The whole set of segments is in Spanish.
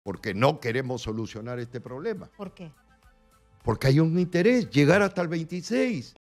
porque no queremos solucionar este problema. ¿Por qué? Porque hay un interés, llegar hasta el 26.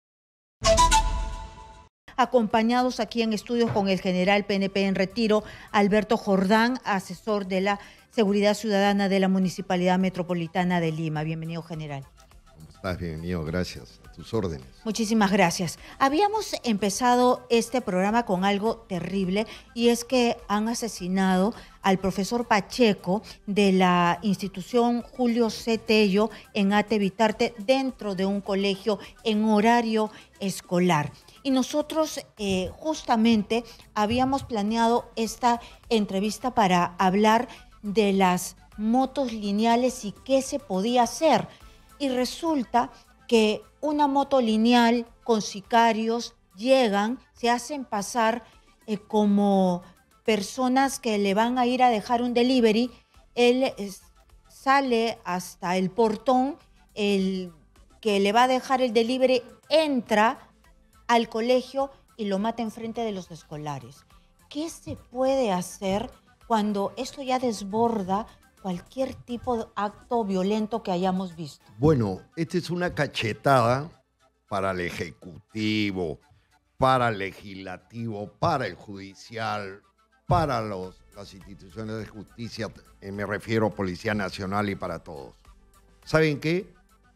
Acompañados aquí en estudios con el general PNP en retiro, Alberto Jordán, asesor de la Seguridad Ciudadana de la Municipalidad Metropolitana de Lima. Bienvenido, general. ¿Cómo estás? Bienvenido, gracias. A tus órdenes. Muchísimas gracias. Habíamos empezado este programa con algo terrible, y es que han asesinado al profesor Pacheco de la institución Julio C. Tello en Ate Bitarte dentro de un colegio en horario escolar. Y nosotros justamente habíamos planeado esta entrevista para hablar de las motos lineales y qué se podía hacer. Y resulta que una moto lineal con sicarios llegan, se hacen pasar como personas que le van a ir a dejar un delivery. Él sale hasta el portón, el que le va a dejar el delivery entra al colegio y lo mata enfrente de los escolares. ¿Qué se puede hacer cuando esto ya desborda cualquier tipo de acto violento que hayamos visto? Bueno, esta es una cachetada para el Ejecutivo, para el Legislativo, para el Judicial, para las instituciones de justicia, me refiero a Policía Nacional y para todos. ¿Saben qué?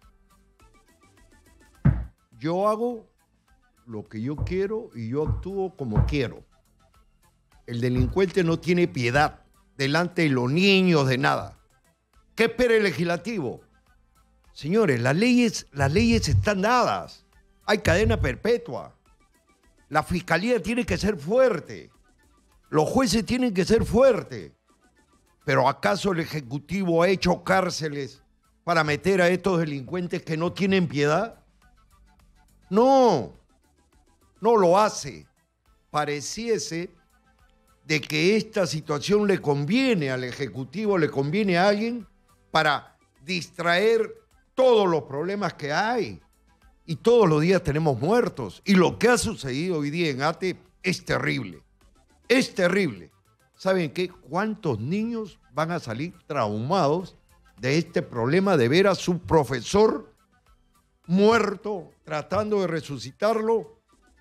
Yo hago lo que yo quiero y yo actúo como quiero. El delincuente no tiene piedad delante de los niños, de nada. ¿Qué espera el legislativo? Señores, las leyes están dadas. Hay cadena perpetua. La fiscalía tiene que ser fuerte. Los jueces tienen que ser fuertes. ¿Pero acaso el Ejecutivo ha hecho cárceles para meter a estos delincuentes que no tienen piedad? No. No lo hace. Pareciese de que esta situación le conviene al Ejecutivo, le conviene a alguien para distraer todos los problemas que hay. Y todos los días tenemos muertos. Y lo que ha sucedido hoy día en Ate es terrible. Es terrible. ¿Saben qué? ¿Cuántos niños van a salir traumados de este problema de ver a su profesor muerto, tratando de resucitarlo?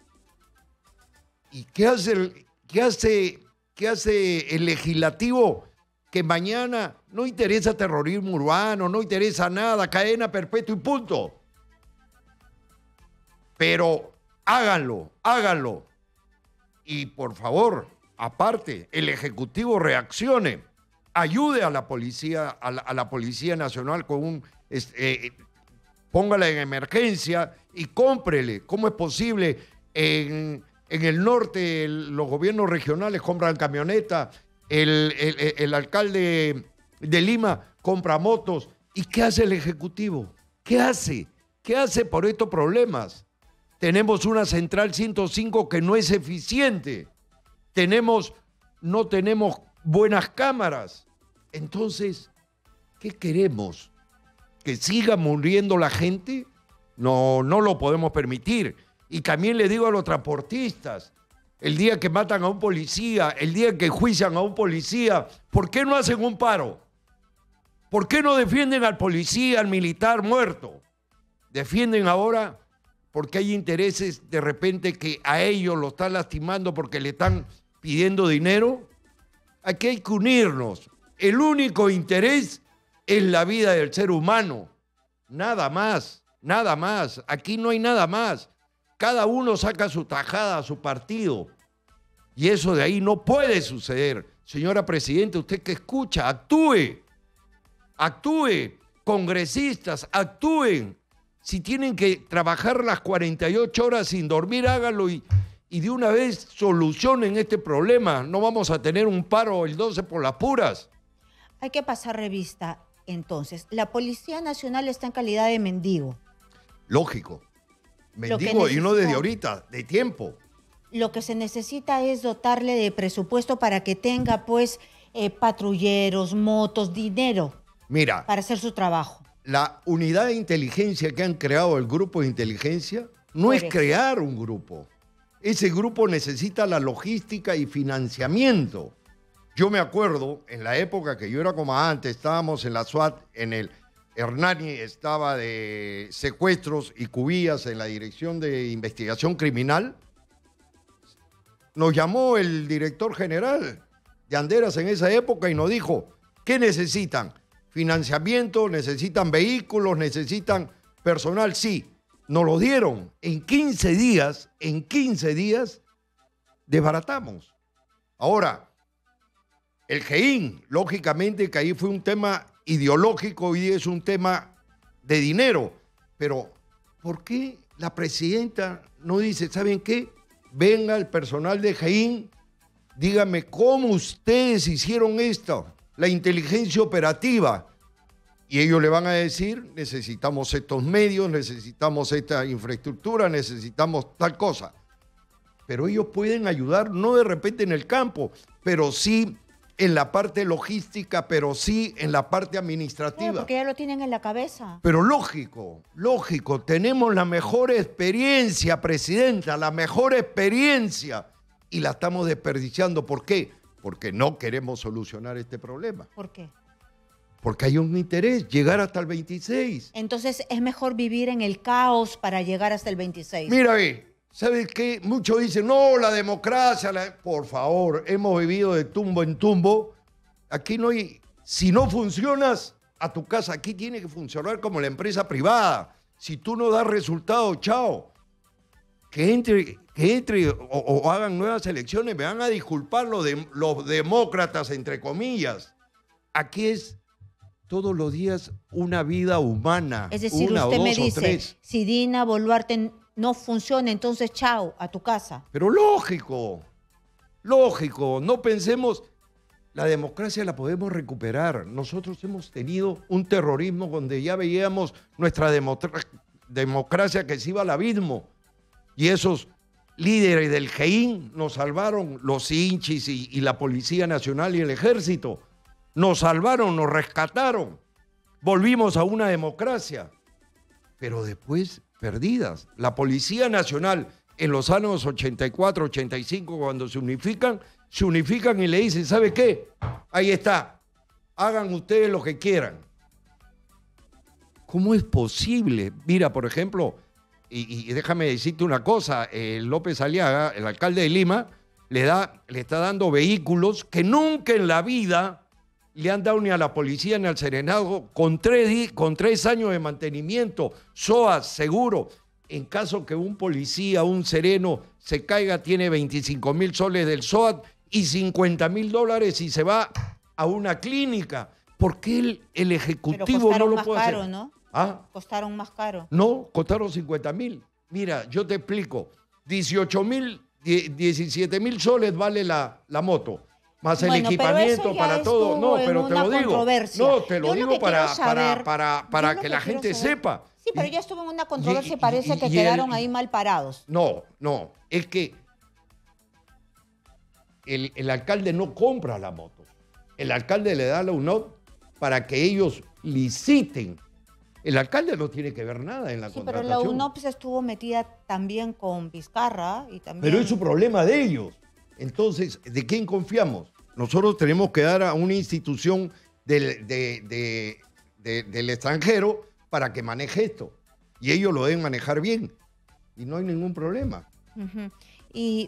¿Y qué hace el legislativo? Que mañana no interesa terrorismo urbano, no interesa nada, cadena perpetua y punto. Pero háganlo. Y por favor, aparte, el Ejecutivo reaccione, ayude a la Policía Nacional con póngala en emergencia y cómprele. ¿Cómo es posible? En el norte, los gobiernos regionales compran camionetas, el alcalde de Lima compra motos. ¿Y qué hace el Ejecutivo? ¿Qué hace? ¿Qué hace por estos problemas? Tenemos una central 105 que no es eficiente. No tenemos buenas cámaras. Entonces, ¿qué queremos? ¿Que siga muriendo la gente? No lo podemos permitir. Y también le digo a los transportistas, el día que matan a un policía, el día que enjuician a un policía, ¿por qué no hacen un paro? ¿Por qué no defienden al policía, al militar muerto? Defienden ahora porque hay intereses de repente que a ellos lo están lastimando porque le están pidiendo dinero. Aquí hay que unirnos. El único interés es la vida del ser humano. Nada más, nada más. Aquí no hay nada más. Cada uno saca su tajada, su partido. Y eso de ahí no puede suceder. Señora Presidenta, usted que escucha, actúe. Actúe. Congresistas, actúen. Si tienen que trabajar las 48 horas sin dormir, háganlo y de una vez solucionen este problema. No vamos a tener un paro el 12 por las puras. Hay que pasar revista, entonces. La Policía Nacional está en calidad de mendigo. Lógico. Mendigo y no desde ahorita, de tiempo. Lo que se necesita es dotarle de presupuesto para que tenga, pues, patrulleros, motos, dinero. Mira, para hacer su trabajo. La unidad de inteligencia que han creado el grupo de inteligencia no es crear un grupo. Ese grupo necesita la logística y financiamiento. Yo me acuerdo, en la época que yo era comandante, estábamos en la SWAT, en el Hernani estaba de secuestros y Cubillas en la Dirección de Investigación Criminal. Nos llamó el director general de Anderas en esa época y nos dijo, ¿qué necesitan? Financiamiento, necesitan vehículos, necesitan personal. Sí, nos lo dieron. En 15 días, desbaratamos. Ahora, el GEIN, lógicamente que ahí fue un tema ideológico y es un tema de dinero. Pero, ¿por qué la presidenta no dice, ¿saben qué? Venga el personal de GEIN, dígame cómo ustedes hicieron esto, la inteligencia operativa. Y ellos le van a decir, necesitamos estos medios, necesitamos esta infraestructura, necesitamos tal cosa. Pero ellos pueden ayudar, no de repente en el campo, pero sí en la parte logística, pero sí en la parte administrativa. Claro, porque ya lo tienen en la cabeza. Pero lógico, tenemos la mejor experiencia, presidenta, la mejor experiencia, y la estamos desperdiciando. ¿Por qué? Porque no queremos solucionar este problema. ¿Por qué? Porque hay un interés, llegar hasta el 26. Entonces es mejor vivir en el caos para llegar hasta el 26. Mira, ¿sabes qué? Muchos dicen, no, la democracia, por favor, hemos vivido de tumbo en tumbo. Aquí no hay, si no funcionas a tu casa, aquí tiene que funcionar como la empresa privada. Si tú no das resultado, chao. Que entre o hagan nuevas elecciones, me van a disculpar los demócratas, entre comillas. Aquí es todos los días una vida humana. Es decir, una, usted o me dos, dice, o tres. si Dina Boluarte no funciona, entonces chao, a tu casa. Pero lógico, no pensemos, la democracia la podemos recuperar. Nosotros hemos tenido un terrorismo donde ya veíamos nuestra democracia que se iba al abismo. Y esos líderes del GEIN nos salvaron, los hinchis y la Policía Nacional y el Ejército. Nos salvaron, nos rescataron. Volvimos a una democracia. Pero después, perdidas. La Policía Nacional, en los años 84, 85, cuando se unifican y le dicen, ¿sabe qué? Ahí está. Hagan ustedes lo que quieran. ¿Cómo es posible? Mira, por ejemplo, y déjame decirte una cosa, López Aliaga, el alcalde de Lima, le está dando vehículos que nunca en la vida le han dado ni a la policía ni al serenazgo, con 3 años de mantenimiento, SOAS, seguro. En caso que un policía, un sereno, se caiga, tiene 25,000 soles del SOAT y $50,000 y se va a una clínica. ¿Por qué el Ejecutivo no lo puede hacer? Pero costaron más caro, ¿no? ¿Ah? Costaron más caro. No, costaron 50,000. Mira, yo te explico. 17,000 soles vale la moto. Más el equipamiento para todo. No, pero te lo digo. No, te lo digo para que la gente sepa. Sí, pero ya estuvo en una controversia y parece que quedaron ahí mal parados. No, es que el alcalde no compra la moto. El alcalde le da a la UNOV para que ellos liciten. El alcalde no tiene que ver nada en la contratación. Pero la UNOV estuvo metida también con Vizcarra y también... Pero es su problema de ellos. Entonces, ¿de quién confiamos? Nosotros tenemos que dar a una institución del extranjero para que maneje esto. Y ellos lo deben manejar bien. Y no hay ningún problema. Uh-huh. Y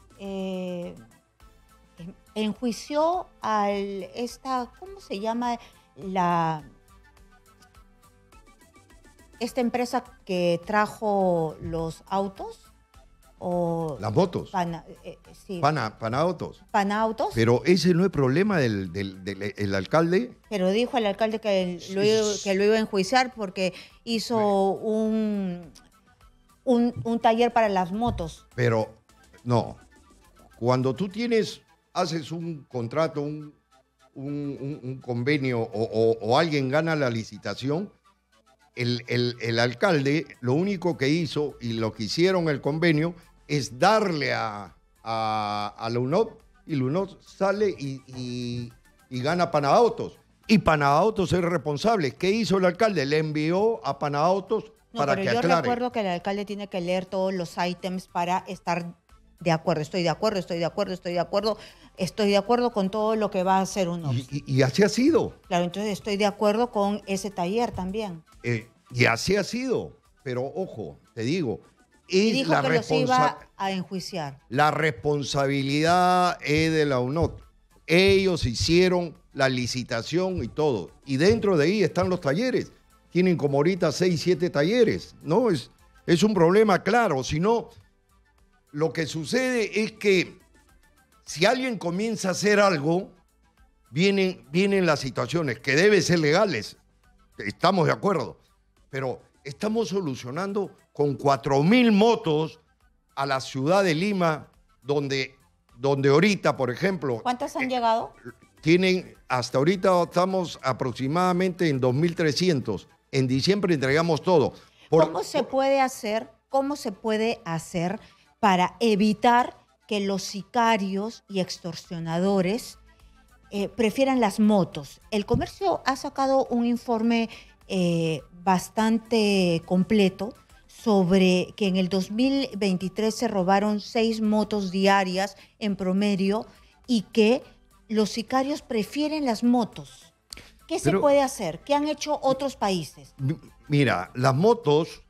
enjuició ¿cómo se llama? Esta empresa que trajo los autos. Las motos. Sí. Panautos. Panautos. Pero ese no es problema del alcalde. Pero dijo el alcalde que lo iba a enjuiciar porque hizo un taller para las motos. Pero no. Cuando tú haces un contrato, un convenio o alguien gana la licitación, el alcalde lo único que hizo y lo que hicieron el convenio es darle a la UNOV y la UNOV sale y gana Panautos. Y Panautos es responsable. ¿Qué hizo el alcalde? Le envió a Panautos para que aclare. Yo recuerdo que el alcalde tiene que leer todos los ítems para estar de acuerdo, estoy de acuerdo, estoy de acuerdo, estoy de acuerdo, estoy de acuerdo con todo lo que va a hacer un OPS. Y así ha sido. Claro, entonces estoy de acuerdo con ese taller también. Y así ha sido. Pero ojo, te digo, Y es dijo que los iba a enjuiciar. la responsabilidad es de la UNOT. Ellos hicieron la licitación y todo. Y dentro de ahí están los talleres. Tienen como ahorita 6, 7 talleres. ¿No? Es un problema claro. Si no, lo que sucede es que si alguien comienza a hacer algo, vienen las situaciones que deben ser legales. Estamos de acuerdo. Pero estamos solucionando con 4.000 motos a la ciudad de Lima, donde ahorita, por ejemplo... ¿Cuántas han llegado? Hasta ahorita estamos aproximadamente en 2.300. En diciembre entregamos todo. ¿Cómo se puede hacer para evitar que los sicarios y extorsionadores prefieran las motos? El comercio ha sacado un informe bastante completo sobre que en el 2023 se robaron 6 motos diarias en promedio y que los sicarios prefieren las motos. ¿Qué se puede hacer? ¿Qué han hecho otros países? Mira, las motos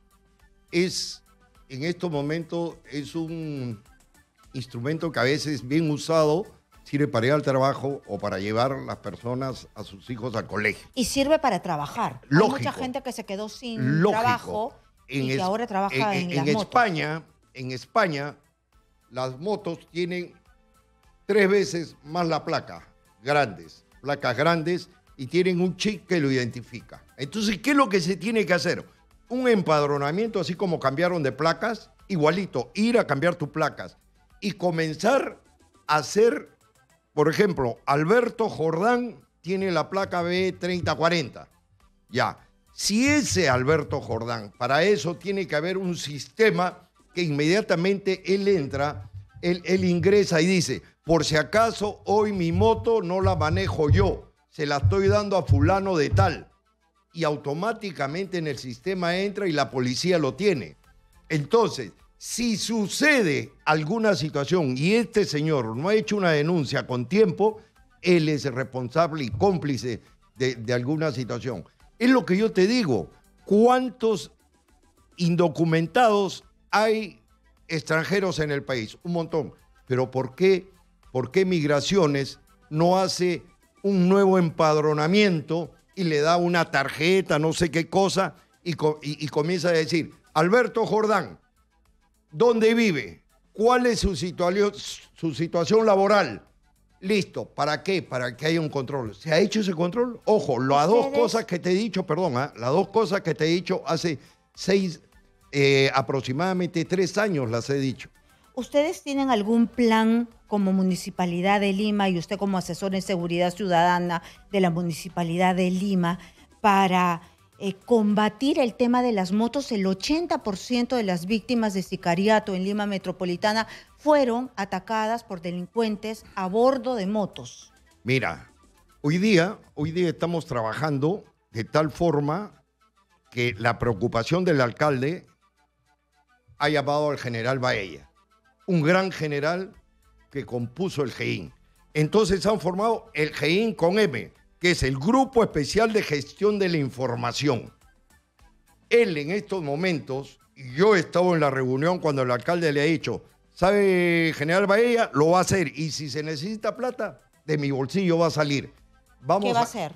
en estos momentos es un instrumento que a veces bien usado sirve para ir al trabajo o para llevar a las personas, a sus hijos al colegio. Y sirve para trabajar. Lógico. Hay mucha gente que se quedó sin trabajo y que ahora trabaja en las motos. En España, las motos tienen 3 veces más la placa, placas grandes, y tienen un chip que lo identifica. Entonces, ¿qué es lo que se tiene que hacer? Un empadronamiento, así como cambiaron de placas, igualito, ir a cambiar tus placas y comenzar a hacer, por ejemplo, Alberto Jordán tiene la placa B3040. Ya, si ese Alberto Jordán, para eso tiene que haber un sistema que inmediatamente él entra, él ingresa y dice, por si acaso hoy mi moto no la manejo yo, se la estoy dando a fulano de tal. Y automáticamente en el sistema entra y la policía lo tiene. Entonces, si sucede alguna situación y este señor no ha hecho una denuncia con tiempo, él es el responsable y cómplice de alguna situación. Es lo que yo te digo. ¿Cuántos indocumentados hay extranjeros en el país? Un montón. Pero ¿por qué Migraciones no hace un nuevo empadronamiento y le da una tarjeta, no sé qué cosa, y comienza a decir, Alberto Jordán, ¿dónde vive? ¿Cuál es su situación laboral? Listo, ¿para qué? Para que haya un control. ¿Se ha hecho ese control? Ojo, las dos cosas que te he dicho, las 2 cosas que te he dicho hace aproximadamente 3 años las he dicho. ¿Ustedes tienen algún plan como Municipalidad de Lima y usted como asesor en seguridad ciudadana de la Municipalidad de Lima para combatir el tema de las motos? El 80% de las víctimas de sicariato en Lima Metropolitana fueron atacadas por delincuentes a bordo de motos. Mira, hoy día estamos trabajando de tal forma que la preocupación del alcalde ha llamado al general Baella, un gran general que compuso el GEIN. Entonces han formado el GEIN con M, que es el Grupo Especial de Gestión de la Información. Él en estos momentos, y yo he estado en la reunión cuando el alcalde le ha dicho, ¿sabe, general Baella? Lo va a hacer. Y si se necesita plata, de mi bolsillo va a salir. ¿Qué va a hacer?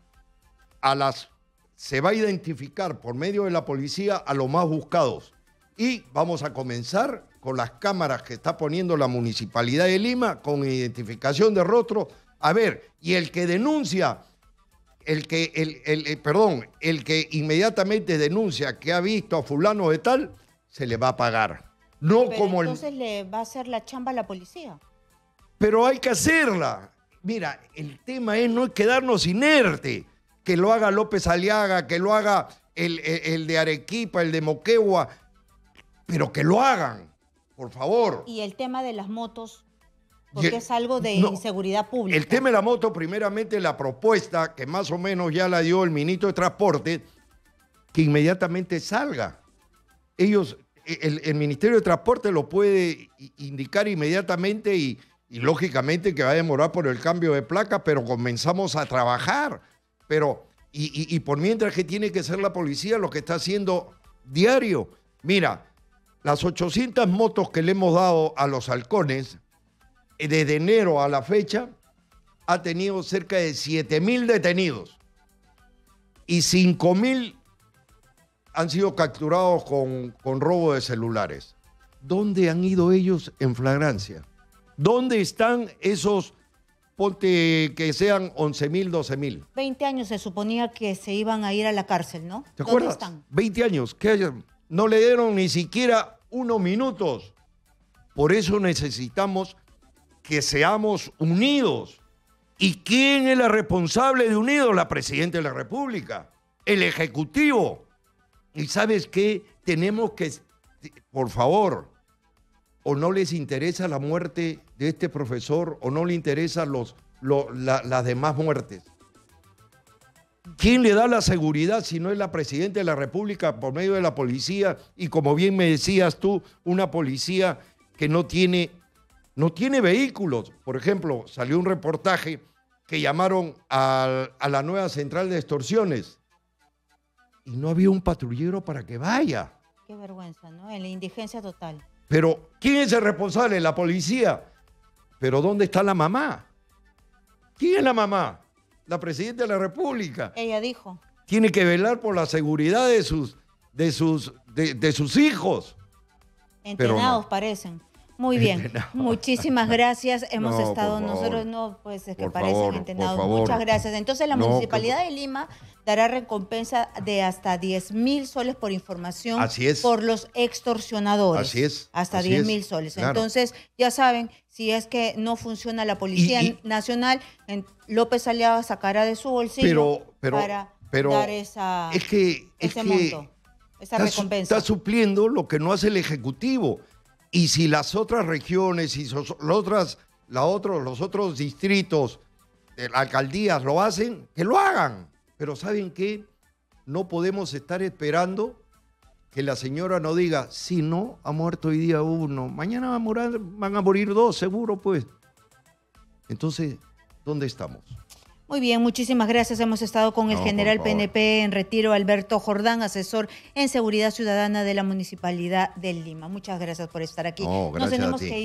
Se va a identificar por medio de la policía a los más buscados. Y vamos a comenzar con las cámaras que está poniendo la Municipalidad de Lima, con identificación de rostro. A ver, y el que denuncia, el que inmediatamente denuncia que ha visto a fulano de tal, se le va a pagar. No. Pero como entonces le va a hacer la chamba a la policía. Pero hay que hacerla. Mira, el tema es no quedarnos inerte. Que lo haga López Aliaga, que lo haga el de Arequipa, el de Moquegua, pero que lo hagan, por favor. Y el tema de las motos, porque es algo de inseguridad pública. El tema de la moto, primeramente la propuesta, que más o menos ya la dio el ministro de Transporte, que inmediatamente salga. Ellos, el Ministerio de Transporte lo puede indicar inmediatamente y lógicamente que va a demorar por el cambio de placa, pero comenzamos a trabajar. Pero, y por mientras que tiene que ser la policía lo que está haciendo diario. Mira, las 800 motos que le hemos dado a los halcones, desde enero a la fecha, ha tenido cerca de 7.000 detenidos y 5.000 han sido capturados con robo de celulares. ¿Dónde han ido ellos en flagrancia? ¿Dónde están esos, ponte que sean 11.000, 12.000? 20 años se suponía que se iban a ir a la cárcel, ¿no? ¿Te acuerdas? ¿Dónde están? 20 años. Que no le dieron ni siquiera unos minutos. Por eso necesitamos que seamos unidos. ¿Y quién es la responsable de unidos? La Presidenta de la República, el Ejecutivo. ¿Y sabes qué? Tenemos que, por favor, o no les interesa la muerte de este profesor, o no le interesan las demás muertes. ¿Quién le da la seguridad si no es la Presidenta de la República por medio de la policía? Y como bien me decías tú, una policía que no tiene vehículos. Por ejemplo, salió un reportaje que llamaron a la nueva central de extorsiones y no había un patrullero para que vaya. Qué vergüenza, ¿no? En la indigencia total. Pero, ¿quién es el responsable? La policía. Pero, ¿dónde está la mamá? ¿Quién es la mamá? La Presidenta de la República. Ella dijo. Tiene que velar por la seguridad de sus hijos. Entrenados no. parecen. Muy bien, muchísimas gracias. Hemos estado nosotros, pues es que parecen entrenados. Muchas gracias. Entonces la Municipalidad de Lima dará recompensa de hasta 10.000 soles por información. Así es. Por los extorsionadores. Así es. Hasta 10.000 soles. Claro. Entonces, ya saben, si es que no funciona la Policía Nacional, López Aliaga sacará de su bolsillo para dar ese monto, esa recompensa. Está supliendo lo que no hace el Ejecutivo. Y si las otras regiones y los otros distritos, alcaldías lo hacen, que lo hagan. Pero ¿saben qué? No podemos estar esperando que la señora nos diga, si no, ha muerto hoy día uno, mañana van a morir dos, seguro, pues. Entonces, ¿dónde estamos? Muy bien, muchísimas gracias. Hemos estado con el general PNP en retiro, Alberto Jordán, asesor en Seguridad Ciudadana de la Municipalidad de Lima. Muchas gracias por estar aquí. Nos tenemos que ir.